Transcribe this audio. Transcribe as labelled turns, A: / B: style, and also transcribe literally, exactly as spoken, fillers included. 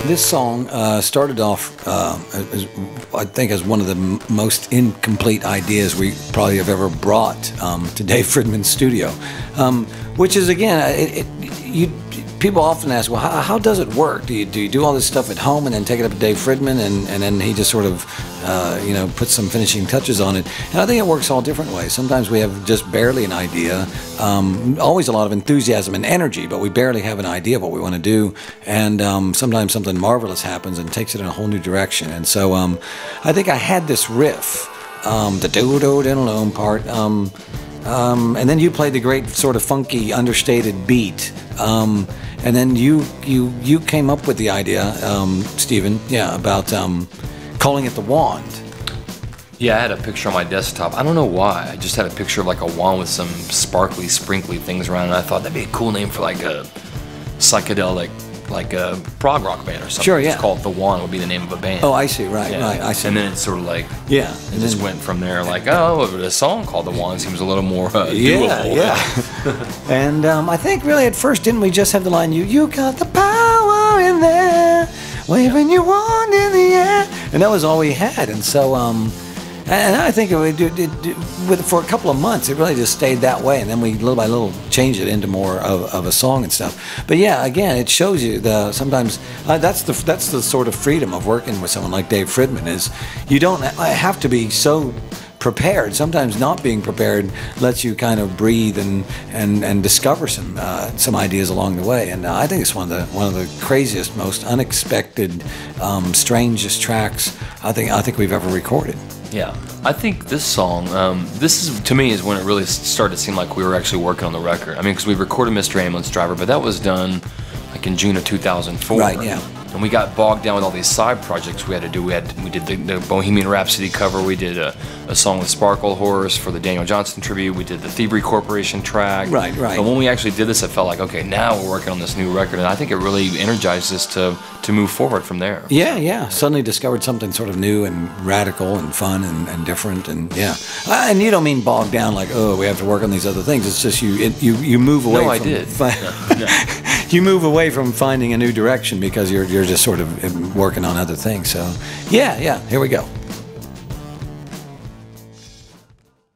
A: This song uh, started off, uh, as, I think, as one of the m most incomplete ideas we probably have ever brought um, to Dave Fridmann's studio, um, which is, again, it, it, you, people often ask, well, how, how does it work? Do you, do you do all this stuff at home and then take it up to Dave Fridmann, and, and then he just sort of, uh, you know, puts some finishing touches on it? And I think it works all different ways. Sometimes we have just barely an idea, um, always a lot of enthusiasm and energy, but we barely have an idea of what we want to do. And um, sometimes something marvelous happens and takes it in a whole new direction. And so um, I think I had this riff, um, the do-do-do-do part, um, um, and then you played the great sort of funky, understated beat. Um, And then you you you came up with the idea, um, Stephen, yeah, about um, calling it the Wand.
B: Yeah, I had a picture on my desktop. I don't know why. I just had a picture of like a wand with some sparkly, sprinkly things around it. I thought that'd be a cool name for like a psychedelic, like a prog rock band or something.
A: Sure, yeah.
B: Just call it the Wand would be the name of a band.
A: Oh, I see. Right,
B: yeah.
A: right. I see.
B: And then it's sort of like
A: yeah,
B: it
A: and
B: just
A: then,
B: went from there. Like, oh, a song called the Wand seems a little more uh,
A: yeah,
B: doable.
A: yeah. And um, I think really at first, didn't we just have the line, "You you got the power in there, waving your wand in the air," and that was all we had. And so. Um, And I think it, it, it, it, with, for a couple of months, it really just stayed that way. And then we, little by little, changed it into more of, of a song and stuff. But yeah, again, it shows you the sometimes uh, that's the that's the sort of freedom of working with someone like Dave Fridmann, is you don't have to be so prepared. Sometimes not being prepared lets you kind of breathe and and, and discover some uh, some ideas along the way. And uh, I think it's one of the one of the craziest, most unexpected, um, strangest tracks I think I think we've ever recorded.
B: Yeah, I think this song, um, this is, to me, is when it really started to seem like we were actually working on the record. I mean, because we recorded Mister Ambulance Driver, but that was done like in June of two thousand four.
A: Right, yeah.
B: And we got bogged down with all these side projects we had to do. We had we did the, the Bohemian Rhapsody cover. We did a, a song with Sparkle Horse for the Daniel Johnston tribute. We did the Thievery Corporation track.
A: Right, right.
B: But when we actually did this, it felt like, okay, now we're working on this new record, and I think it really energized us to to move forward from there.
A: Yeah, yeah. Suddenly discovered something sort of new and radical and fun and, and different, and yeah. Uh, and you don't mean bogged down like, oh, we have to work on these other things. It's just you it, you you move away.
B: No,
A: from,
B: I did.
A: Fi-
B: no, no.
A: You move away from finding a new direction because you're you're just sort of working on other things. So yeah, yeah. Here we go.